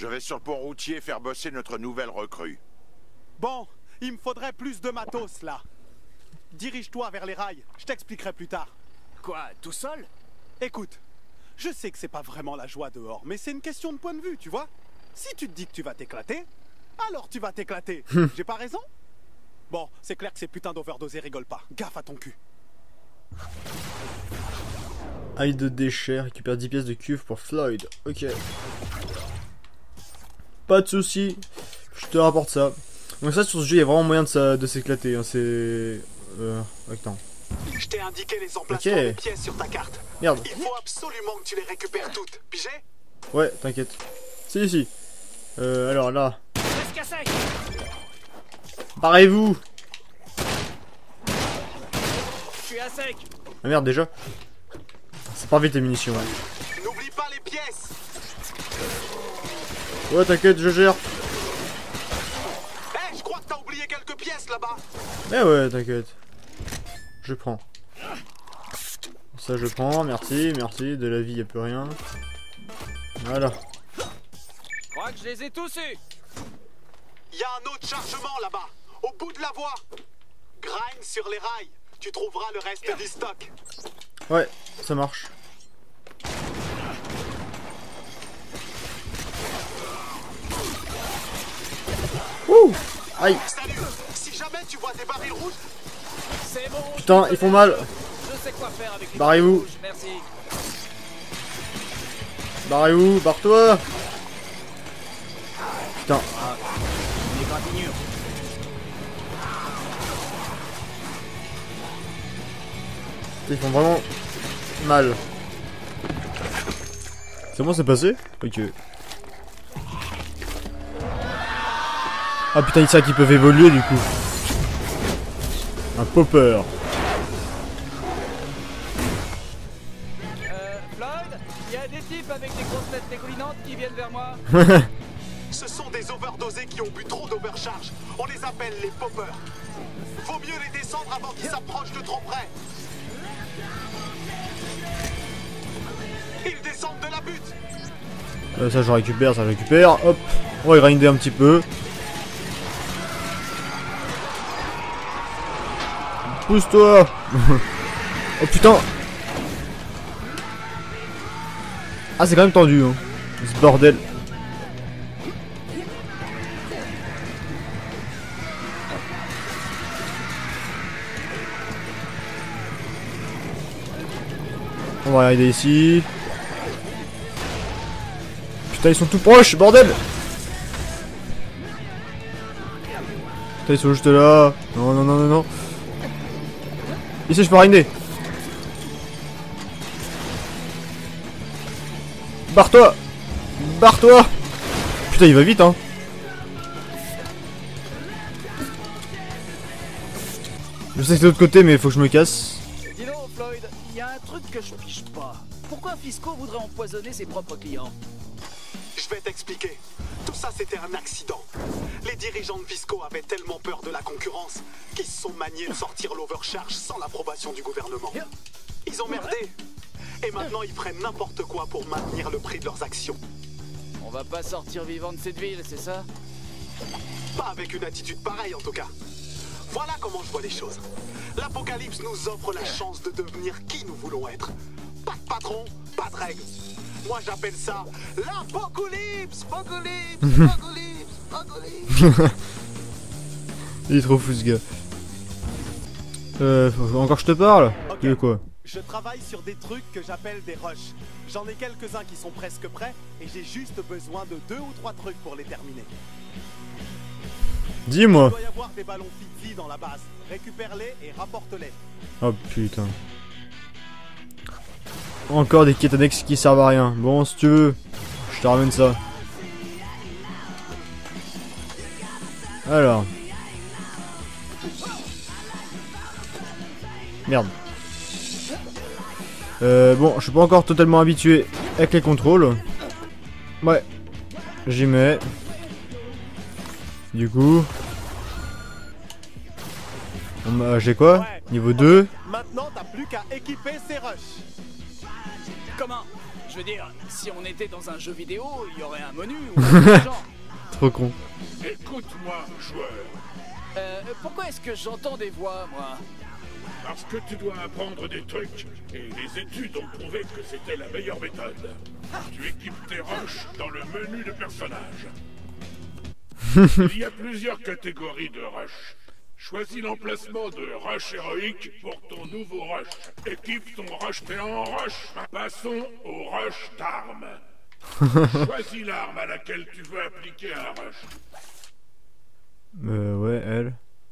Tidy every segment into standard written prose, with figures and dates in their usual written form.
vais sur le pont routier faire bosser notre nouvelle recrue. Bon, il me faudrait plus de matos, là. Dirige-toi vers les rails, je t'expliquerai plus tard. Quoi, tout seul? Écoute, je sais que c'est pas vraiment la joie dehors, mais c'est une question de point de vue, tu vois. Si tu te dis que tu vas t'éclater, alors tu vas t'éclater. J'ai pas raison? Bon, c'est clair que ces putains d'overdosés rigolent pas. Gaffe à ton cul. Ail de déchets, récupère 10 pièces de cuve pour Floyd. Ok. Pas de soucis, je te rapporte ça. Donc ça, sur ce jeu, il y a vraiment moyen de s'éclater. Hein. C'est... Attends. Je t'ai indiqué les emplacements des pièces sur ta carte. Merde. Il faut absolument que tu les récupères toutes. Pigé? Ouais, t'inquiète. Si. Alors là. Barrez-vous. Je suis à sec. Ah merde, déjà. C'est pas vite les munitions. Ouais, N'oublie pas les pièces. ouais t'inquiète, je gère. Je crois que t'as oublié quelques pièces là-bas. Eh ouais, t'inquiète. Je prends. Ça, je prends. Merci. De la vie, y a plus rien. Voilà. Je crois que je les ai tous eus. Il y a un autre chargement là-bas, au bout de la voie. Grind sur les rails. Tu trouveras le reste du stock. Ouais, ça marche. Ouh. Aïe. Salut. Si jamais tu vois des barils rouges, C'est bon. Putain, ils font mal. Je sais quoi faire avec les Barrez-vous. rouges, merci. Barrez-vous, barre-toi. Putain. Les gratignures. Ils font vraiment mal. C'est bon, c'est passé? Ok. Ah putain, c'est ça qu'ils peuvent évoluer du coup. Un popper. Floyd, il y a des types avec des grosses têtes dégoulinantes qui viennent vers moi. ce sont des overdosés qui ont bu trop d'overcharge. On les appelle les poppers. Vaut mieux les descendre avant qu'ils s'approchent de trop près. Ils descendent de la butte. Ça je récupère, Hop. On va grinder un petit peu. Pousse-toi. Oh putain. Ah c'est quand même tendu hein. Ce bordel. On va arriver ici. Putain ils sont tout proches, bordel. Putain ils sont juste là. Non. Ici je peux rinder. Barre-toi. Putain il va vite hein. Je sais que c'est de l'autre côté mais il faut que je me casse. Dis donc, Floyd, il y a un truc que je pige pas. Pourquoi Fisco voudrait empoisonner ses propres clients? Je vais t'expliquer. Tout ça, c'était un accident. Les dirigeants de Visco avaient tellement peur de la concurrence qu'ils se sont maniés de sortir l'overcharge sans l'approbation du gouvernement. Ils ont merdé. Et maintenant, ils prennent n'importe quoi pour maintenir le prix de leurs actions. On va pas sortir vivant de cette ville, c'est ça? Pas avec une attitude pareille, en tout cas. Voilà comment je vois les choses. L'apocalypse nous offre la chance de devenir qui nous voulons être. Pas de patron, pas de règles. Moi j'appelle ça l'apocalypse. Il est trop fou ce gars. Faut encore que je te parle. Ok. Tu veux quoi? Je travaille sur des trucs que j'appelle des rushs. J'en ai quelques-uns qui sont presque prêts et j'ai juste besoin de 2 ou 3 trucs pour les terminer. Dis-moi. Il doit y avoir des ballons Fitzy dans la base. Récupère-les et rapporte-les. Oh putain. Encore des quêtes annexes qui servent à rien. Bon, si tu veux, je te ramène ça. Alors. Merde. Bon, je suis pas encore totalement habitué avec les contrôles. Ouais. J'y mets. Du coup. J'ai quoi? Niveau 2. Maintenant, t'as plus qu'à équiper ces rushs. Comment? Je je veux dire, si on était dans un jeu vidéo, il y aurait un menu ou un genre. Trop con. Écoute-moi, joueur. Pourquoi est-ce que j'entends des voix, moi? Parce que tu dois apprendre des trucs, et les études ont prouvé que c'était la meilleure méthode. Tu équipes tes rushs dans le menu de personnage. Il y a plusieurs catégories de rush. Choisis l'emplacement de rush héroïque pour ton nouveau rush. Équipe ton rush en rush. Passons au rush d'armes. Choisis l'arme à laquelle tu veux appliquer un rush. Ouais, elle.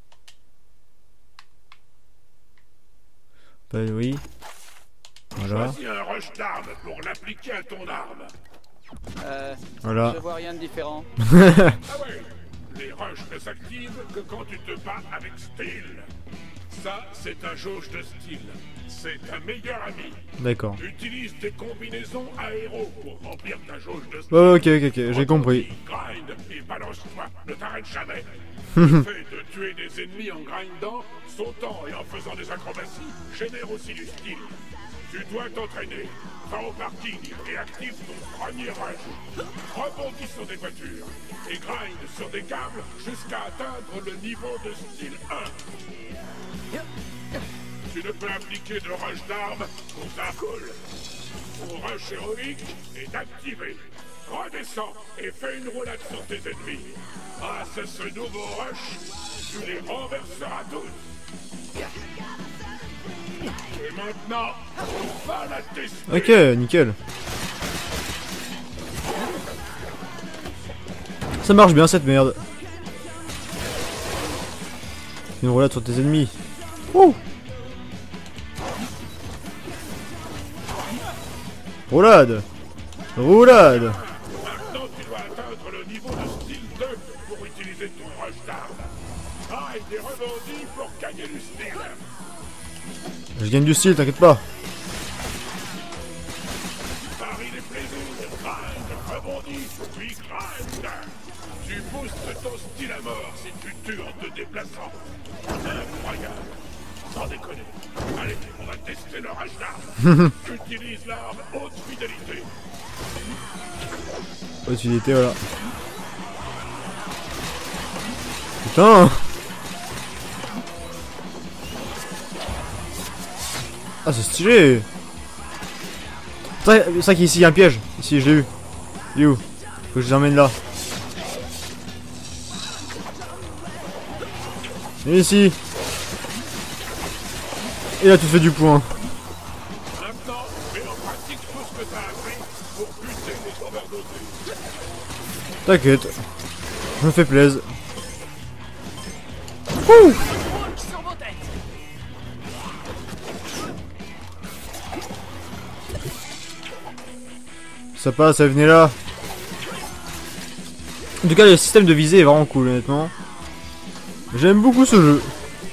Bah oui. Voilà. Choisis un rush d'armes pour l'appliquer à ton arme. Voilà. Je vois rien de différent. Ah ouais. Les rushs ne s'activent que quand tu te bats avec style. Ça, c'est un jauge de style. C'est un meilleur ami. D'accord. Utilise tes combinaisons aéro pour remplir ta jauge de style. Oh, ok, j'ai compris. Grind et balance-toi, ne t'arrête jamais. Le fait de tuer des ennemis en grindant, sautant et en faisant des acrobaties génère aussi du style. Tu dois t'entraîner. Va au parking et active ton premier rush. Rebondis sur des voitures et grind sur des câbles jusqu'à atteindre le niveau de style 1. Tu ne peux appliquer de rush d'armes qu'aux cool. Ton rush héroïque est activé. Redescends et fais une roulade sur tes ennemis. Grâce à ce nouveau rush, tu les renverseras tous. Et maintenant, on va la tester. Ok, nickel. Ça marche bien cette merde. Une roulade sur tes ennemis. Ouh. Roulade. Roulade. Maintenant, tu dois atteindre le niveau de style 2 pour utiliser ton rush d'armes. Ah, et des rebondis pour gagner du style. Je gagne du style, t'inquiète pas. Paris les plaisirs, grind, rebondis, puis grind. Tu boostes ton style à mort si tu tues en te déplaçant. Incroyable. Sans déconner. Allez, on va tester le rush d'armes. Utilise l'arme haute fidélité. Utilité, voilà. Putain. Ah, c'est stylé. C'est ça qu'ici il y a un piège. Ici, je l'ai eu. Il est où? Faut que je les emmène là. Et ici. Et là, tu te fais du point. Maintenant, mets en pratique tout ce que t'as appris pour buter les overdosés. T'inquiète. Ça me fait plaisir. Ouh. Sur vos têtes. Ça passe, ça venait là. En tout cas, le système de visée est vraiment cool, honnêtement. J'aime beaucoup ce jeu.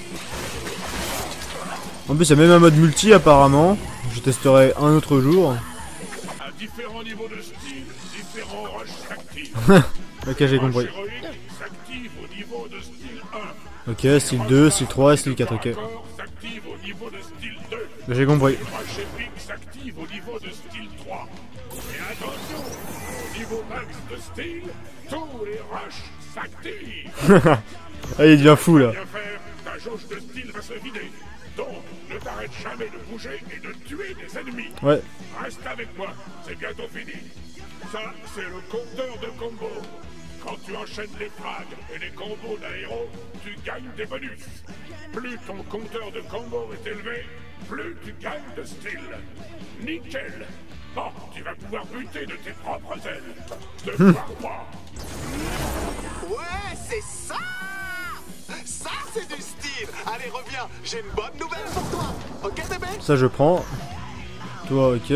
En plus, il y a même un mode multi, apparemment. Je testerai un autre jour. À différents niveaux de style, différents rushs s'activent. Ok, j'ai compris. Rush héroïque s'active au niveau de style 1. Ok, style 2, style 3, style 4, ok. Corps s'active au niveau de style 2. J'ai compris. Rush épique s'active au niveau de style 3. Et attention, au niveau max de style, tous les rushs s'activent. Ah, il devient fou, là. Bien faire, ta jauge de style va se vider. Donc, ne t'arrête jamais de bouger et de tuer des ennemis. Ouais. Reste avec moi, c'est bientôt fini. Ça, c'est le compteur de combos. Quand tu enchaînes les frags et les combos d'un héros, tu gagnes des bonus. Plus ton compteur de combos est élevé, plus tu gagnes de style. Nickel. Bon, tu vas pouvoir buter de tes propres ailes. De moi. Ouais, c'est ça! Ça, c'est du style! Allez, reviens, j'ai une bonne nouvelle pour toi! Ok, bébé? Ça, je prends. Toi, ok.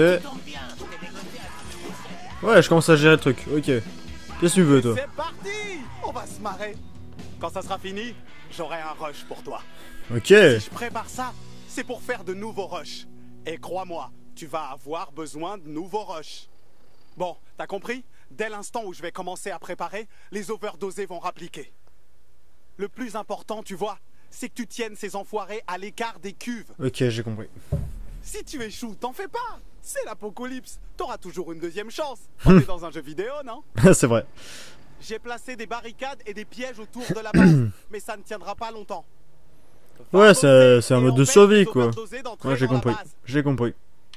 Ouais, je commence à gérer le truc. Ok. Qu'est-ce que tu veux, toi? C'est parti! On va se marrer! Quand ça sera fini, j'aurai un rush pour toi. Ok. Si je prépare ça, c'est pour faire de nouveaux rushs. Et crois-moi, tu vas avoir besoin de nouveaux rushs. Bon, t'as compris? Dès l'instant où je vais commencer à préparer, les overdosés vont rappliquer. Le plus important, tu vois, c'est que tu tiennes ces enfoirés à l'écart des cuves. Ok, j'ai compris. Si tu échoues, t'en fais pas. C'est l'apocalypse. T'auras toujours une deuxième chance. On est dans un jeu vidéo, non? C'est vrai. J'ai placé des barricades et des pièges autour de la base, mais ça ne tiendra pas longtemps. Ouais, c'est un mode de survie, quoi. Ouais, j'ai dans la compris. base. J'ai compris.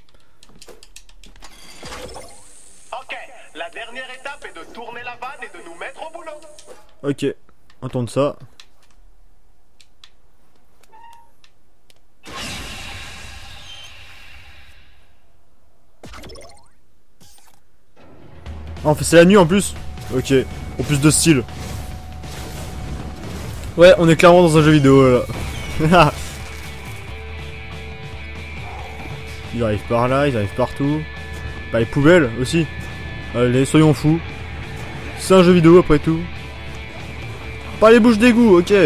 Ok, la dernière étape est de tourner la vanne et de nous mettre au boulot. Ok, on tourne ça. Ah, c'est la nuit en plus. Ok, en plus de style. Ouais, on est clairement dans un jeu vidéo là. Ils arrivent par là, ils arrivent partout. Bah les poubelles aussi. Allez, soyons fous. C'est un jeu vidéo après tout. Pas les bouches d'égout, ok.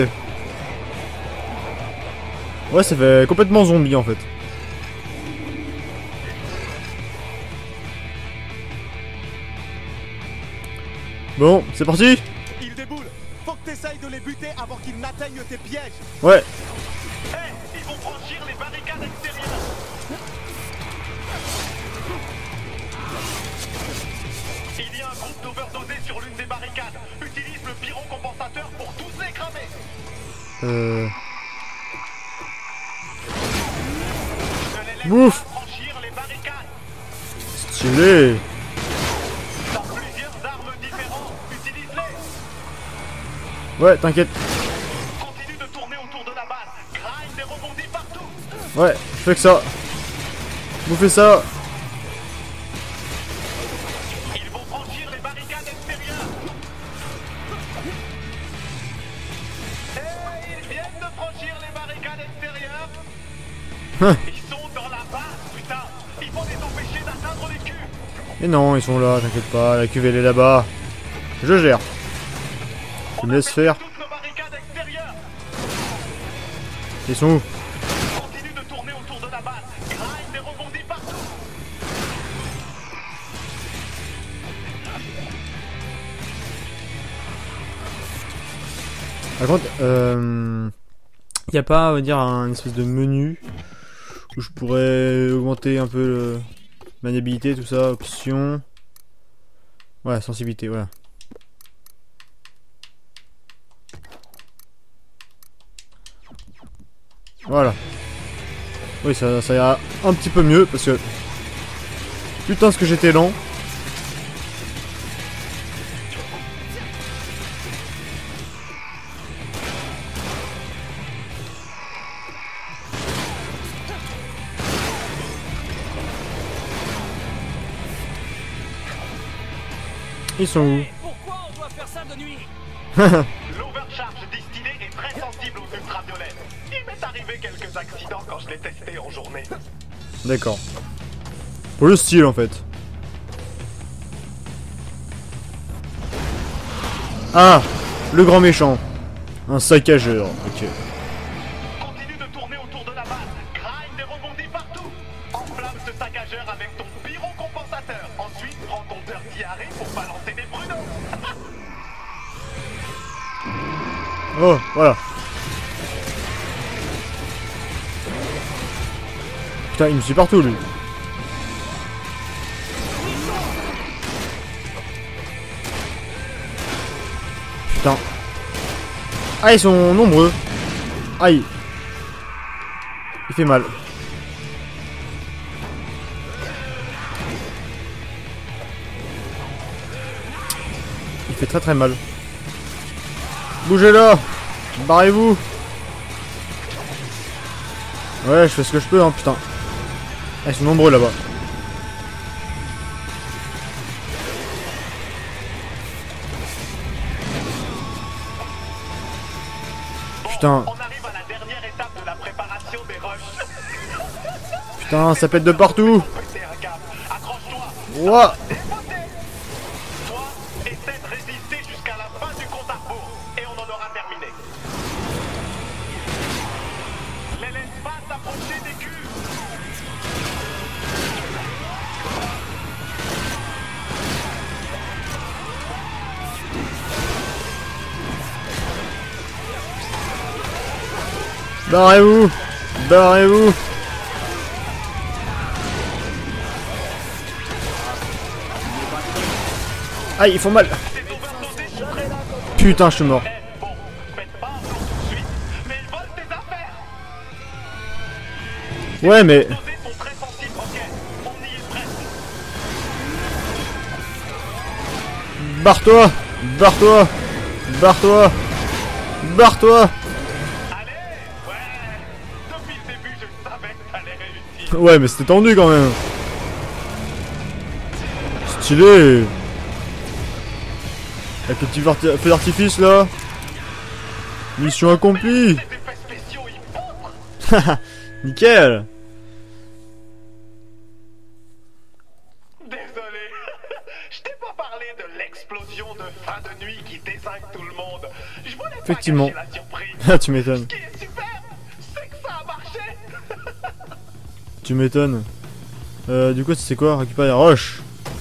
Ouais, ça fait complètement zombie en fait. Bon, c'est parti. Ils déboulent. Faut que t'essayes de les buter avant qu'ils n'atteignent tes pièges. Ouais. Hey, ils vont franchir les barricades extérieures. Il y a un groupe d'overdosés sur l'une des barricades. Utilise le pyro compensateur pour tous les cramer. Ne les laisse Ouf. pas franchir les barricades. Stylé. T'as plusieurs armes différentes. Utilise-les. Ouais, t'inquiète. Continue de tourner autour de la base. Grind et rebondis partout. Ouais, je fais que ça. Bouffez ça. Ils vont franchir les barricades extérieures. Et ils viennent de franchir les barricades extérieures. Ils sont dans la base, putain. Il faut les empêcher d'atteindre les culs. Et non, ils sont là, t'inquiète pas, la cuve elle est là-bas. Je gère. Je me laisse faire. Toutes nos barricades extérieures. Ils sont où? Continue de tourner autour de la base. Grind et rebondis partout. Par contre, y a pas, on va dire, un espèce de menu où je pourrais augmenter un peu le maniabilité, tout ça, options. Ouais, sensibilité, voilà. Voilà. Oui, ça ira un petit peu mieux parce que putain, ce que j'étais lent. Ils sont où? Pourquoi on doit faire ça de nuit? L'overcharge distillée est très sensible aux ultraviolets. Il m'est arrivé quelques accidents quand je l'ai testé en journée. D'accord. Pour le style en fait. Ah, le grand méchant. Un saccageur, ok. Continue de tourner autour de la base. Grind et rebondis partout. Enflamme ce saccageur avec ton pyro compensateur. Ensuite, prends ton dirty harry pour balancer des pruneaux. Oh, voilà. Putain, il me suit partout lui. Putain. Ah, ils sont nombreux. Aïe. Il fait mal. Il fait très très mal. Bougez là. Barrez-vous. Ouais, je fais ce que je peux, hein, putain. Ah, ils sont nombreux là-bas. Putain. On arrive à la dernière étape de la préparation des rushs. Putain, ça pète de partout. Péter un câble. Accroche-toi. Ouah. Dépoté. Toi, essaie de résister jusqu'à la fin du compte à rebours. Et on en aura terminé. Les laisse pas s'approcher des culs. Barrez-vous. Barrez-vous. Aïe, ils font mal. Putain, je suis mort. Bon, faites pas un tour tout de suite, mais ils volent tes affaires. Ouais, mais... Les explosés sont très sensibles, ok. On y est presque. Barre-toi. Barre-toi. Barre-toi. Barre-toi. Allez, ouais. Depuis le début, je savais que t'allais réussir. Ouais, mais c'était tendu quand même. Stylé. Avec le petit feu d'artifice là. Mission accomplie. Les effets spéciaux, ils poutrent. Nickel. Désolé. Je t'ai pas parlé de l'explosion de fin de nuit qui désingue tout le monde. Je voulais pas Effectivement. gâcher la surprise. Ah, tu m'étonnes. Ce qui est super, c'est que ça a marché. Tu m'étonnes. Du coup, c'est quoi? Récupérer les roches.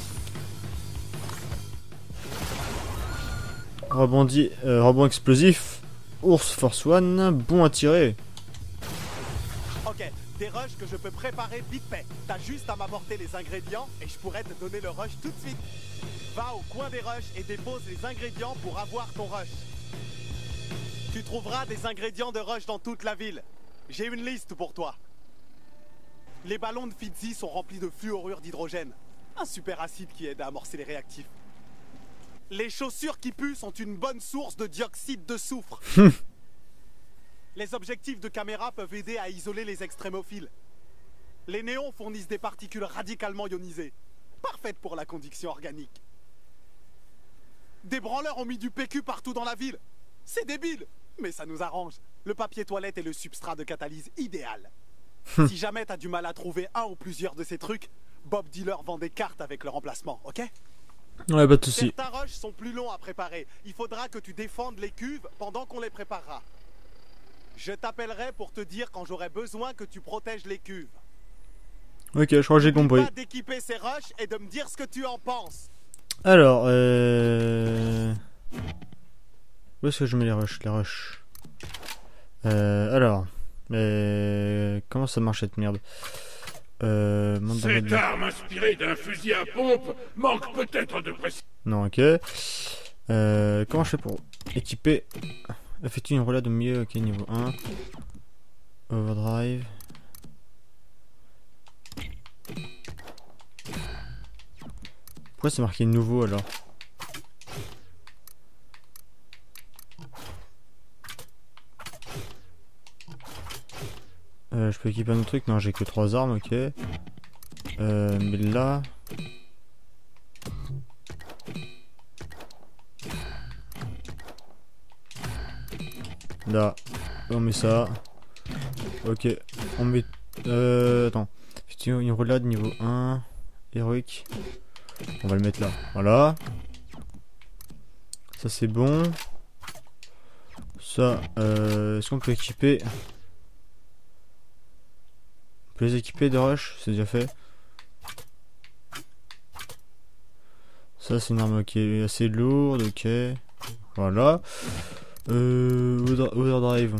Rebond explosif. Ours Force One. Bon à tirer. Ok, des rushs que je peux préparer vite fait. T'as juste à m'apporter les ingrédients et je pourrais te donner le rush tout de suite. Va au coin des rushs et dépose les ingrédients pour avoir ton rush. Tu trouveras des ingrédients de rush dans toute la ville. J'ai une liste pour toi. Les ballons de Fitzy sont remplis de fluorure d'hydrogène. Un super acide qui aide à amorcer les réactifs. Les chaussures qui puent sont une bonne source de dioxyde de soufre. Les objectifs de caméra peuvent aider à isoler les extrémophiles. Les néons fournissent des particules radicalement ionisées, parfaites pour la conduction organique. Des branleurs ont mis du PQ partout dans la ville. C'est débile, mais ça nous arrange. Le papier toilette est le substrat de catalyse idéal. Si jamais t'as du mal à trouver un ou plusieurs de ces trucs, Bob Dealer vend des cartes avec leur emplacement, ok? Ouais, pas de soucis. Certains rushs sont plus longs à préparer. Il faudra que tu défendes les cuves pendant qu'on les préparera. Je t'appellerai pour te dire quand j'aurai besoin que tu protèges les cuves. Ok, je crois que j'ai compris. N'oublie pas d'équiper ces rushs et de me dire ce que tu en penses. Alors, où est-ce que je mets les rushs? Alors, comment ça marche cette merde? Cette arme inspirée d'un fusil à pompe manque peut-être de précision. Non, ok. Comment je fais pour équiper? Effectue une roulade au milieu, ok, niveau 1. Overdrive. Pourquoi c'est marqué nouveau alors? Je peux équiper un autre truc? Non, j'ai que 3 armes, ok. Mais là... Là, on met ça. Ok, on met... attends. Une roulade niveau 1. Héroïque. On va le mettre là. Voilà. Ça c'est bon. Ça, est-ce qu'on peut équiper... On peut les équiper de rush, c'est déjà fait. Ça c'est une arme qui est assez lourde, ok. Voilà. Overdrive.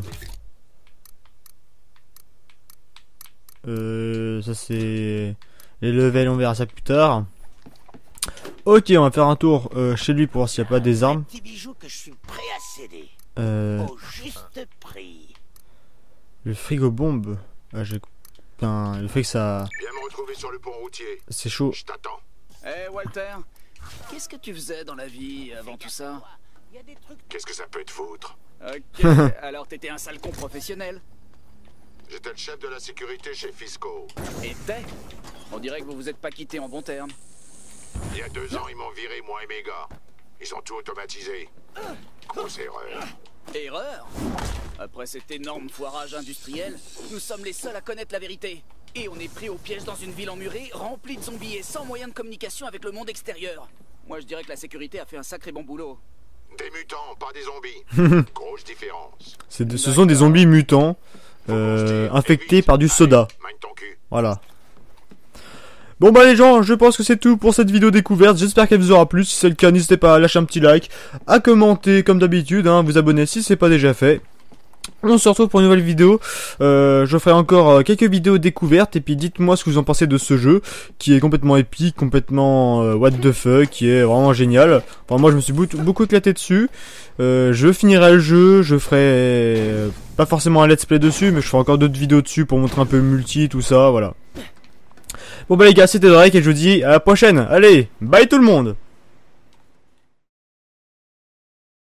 Ça c'est les levels, on verra ça plus tard. Ok, on va faire un tour chez lui pour voir s'il n'y a pas des armes. Petit bijou que je suis prêt à céder. Au juste prix. Le frigo bombe. Ah, j'ai... Putain, le fait que ça... Viens me retrouver sur le pont routier. C'est chaud. Je t'attends. Eh Walter, qu'est-ce que tu faisais dans la vie avant tout ça? Il y a des trucs. Qu'est-ce que ça peut te foutre? Ok, alors t'étais un sale con professionnel. J'étais le chef de la sécurité chez Fisco. Et t'es? On dirait que vous vous êtes pas quittés en bons termes. Il y a 2 ans, ils m'ont viré, moi et mes gars. Ils ont tout automatisé. Grosse erreur. Erreur? Après cet énorme foirage industriel, nous sommes les seuls à connaître la vérité. Et on est pris au piège dans une ville emmurée, remplie de zombies et sans moyen de communication avec le monde extérieur. Moi je dirais que la sécurité a fait un sacré bon boulot. Des mutants, pas des zombies. Grosse différence. Ce sont des zombies mutants infectés par du soda. Magne ton cul. Voilà. Bon bah les gens, je pense que c'est tout pour cette vidéo découverte. J'espère qu'elle vous aura plu. Si c'est le cas, n'hésitez pas à lâcher un petit like, à commenter comme d'habitude, hein, vous abonner si c'est pas déjà fait. On se retrouve pour une nouvelle vidéo. Je ferai encore quelques vidéos découvertes. Et puis dites-moi ce que vous en pensez de ce jeu. Qui est complètement épique, complètement what the fuck. Qui est vraiment génial. Enfin, moi je me suis beaucoup éclaté dessus. Je finirai le jeu. Je ferai pas forcément un let's play dessus. Mais je ferai encore d'autres vidéos dessus pour montrer un peu multi, tout ça. Voilà. Bon bah les gars, c'était Drake et je vous dis à la prochaine. Allez, bye tout le monde.